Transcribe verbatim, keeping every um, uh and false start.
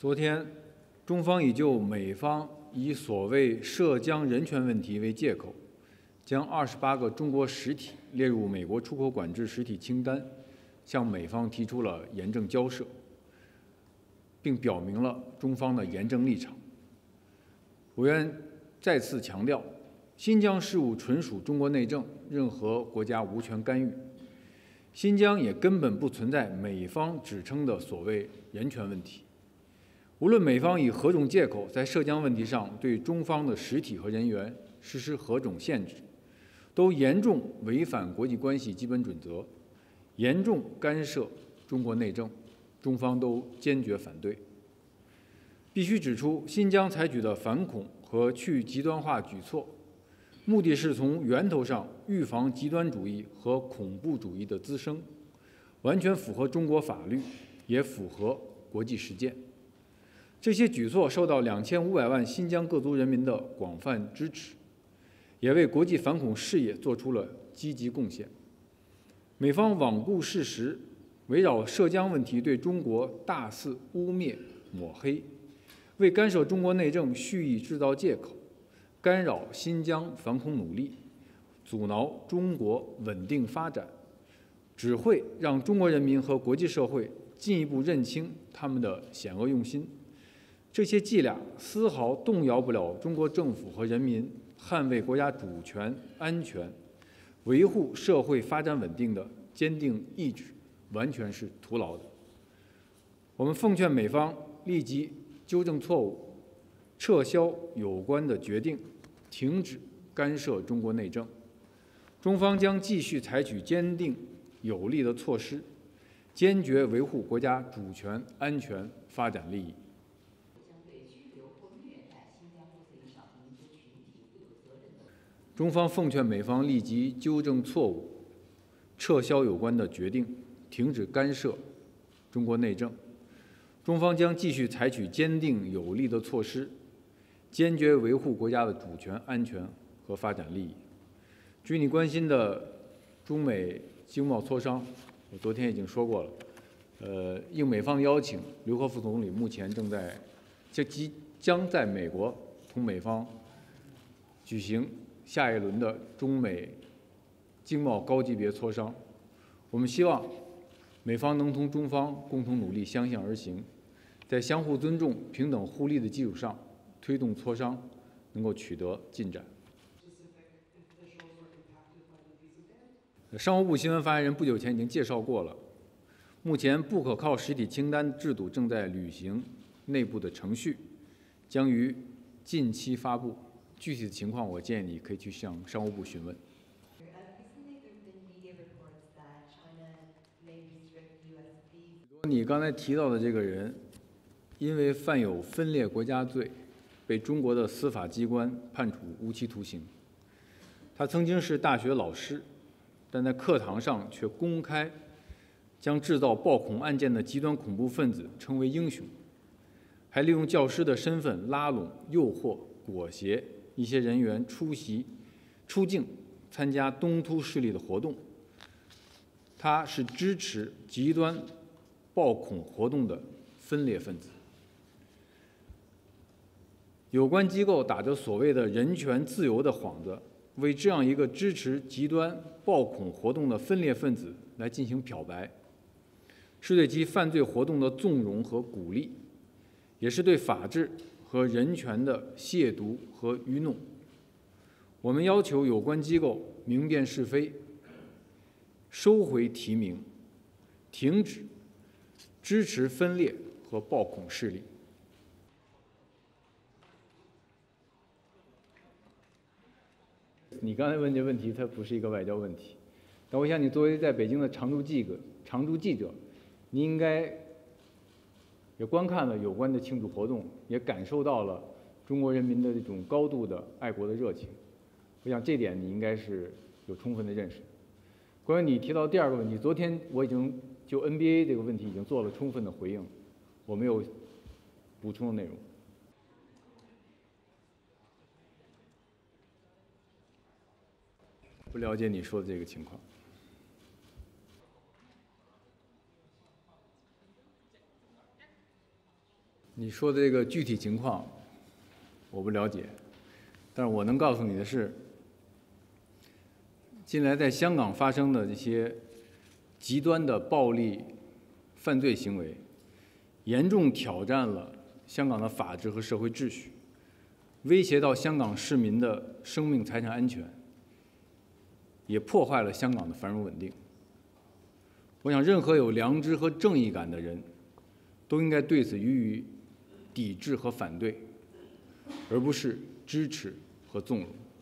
昨天，中方已就美方以所谓涉疆人权问题为借口，将二十八个中国实体列入美国出口管制实体清单，向美方提出了严正交涉，并表明了中方的严正立场。委员再次强调，新疆事务纯属中国内政，任何国家无权干预。新疆也根本不存在美方指称的所谓人权问题。无论美方以何种借口在涉疆问题上对中方的实体和人员实施何种限制，都严重违反国际关系基本准则，严重干涉中国内政，中方都坚决反对。必须指出，新疆采取的反恐和去极端化举措，目的是从源头上预防极端主义和恐怖主义的滋生，完全符合中国法律，也符合国际实践。这些举措受到两千五百万新疆各族人民的广泛支持，也为国际反恐事业做出了积极贡献。美方罔顾事实，围绕涉疆问题对中国大肆污蔑抹黑，为干涉中国内政蓄意制造借口，干扰新疆反恐努力，阻挠中国稳定发展，只会让中国人民和国际社会进一步认清他们的险恶用心。这些伎俩丝毫动摇不了中国政府和人民捍卫国家主权、安全、维护社会发展稳定的坚定意志，完全是徒劳的。我们奉劝美方立即纠正错误，撤销有关的决定，停止干涉中国内政。中方将继续采取坚定有力的措施，坚决维护国家主权、安全、发展利益。中方奉劝美方立即纠正错误，撤销有关的决定，停止干涉中国内政。中方将继续采取坚定有力的措施，坚决维护国家的主权、安全和发展利益。至于你关心的中美经贸磋商，我昨天已经说过了。呃，应美方的邀请，刘鹤副总理目前正在，这即将在美国同美方举行下一轮的中美经贸高级别磋商。我们希望美方能同中方共同努力，相向而行，在相互尊重、平等互利的基础上，推动磋商能够取得进展。商务部新闻发言人不久前已经介绍过了，目前不可靠实体清单制度正在履行内部的程序，将于近期发布。具体的情况，我建议你可以去向商务部询问。你刚才提到的这个人，因为犯有分裂国家罪，被中国的司法机关判处无期徒刑。他曾经是大学老师，但在课堂上却公开将制造暴恐案件的极端恐怖分子称为英雄，还利用教师的身份拉拢、诱惑、裹挟一些人员出席、出境参加东突势力的活动。他是支持极端暴恐活动的分裂分子。有关机构打着所谓的人权自由的幌子，为这样一个支持极端暴恐活动的分裂分子来进行漂白，是对其犯罪活动的纵容和鼓励，也是对法治和人权的亵渎和愚弄。我们要求有关机构明辨是非，收回提名，停止支持分裂和暴恐势力。你刚才问这问题，它不是一个外交问题，但我想你作为在北京的常驻记者，常驻记者，你应该也观看了有关的庆祝活动，也感受到了中国人民的这种高度的爱国的热情。我想这点你应该是有充分的认识。关于你提到第二个问题，昨天我已经就 N B A 这个问题已经做了充分的回应，我没有补充的内容。不了解你说的这个情况。你你说的这个具体情况我不了解，但是我能告诉你的是，近来在香港发生的这些极端的暴力犯罪行为，严重挑战了香港的法治和社会秩序，威胁到香港市民的生命财产安全，也破坏了香港的繁荣稳定。我想，任何有良知和正义感的人，都应该对此予以抵制和反对，而不是支持和纵容。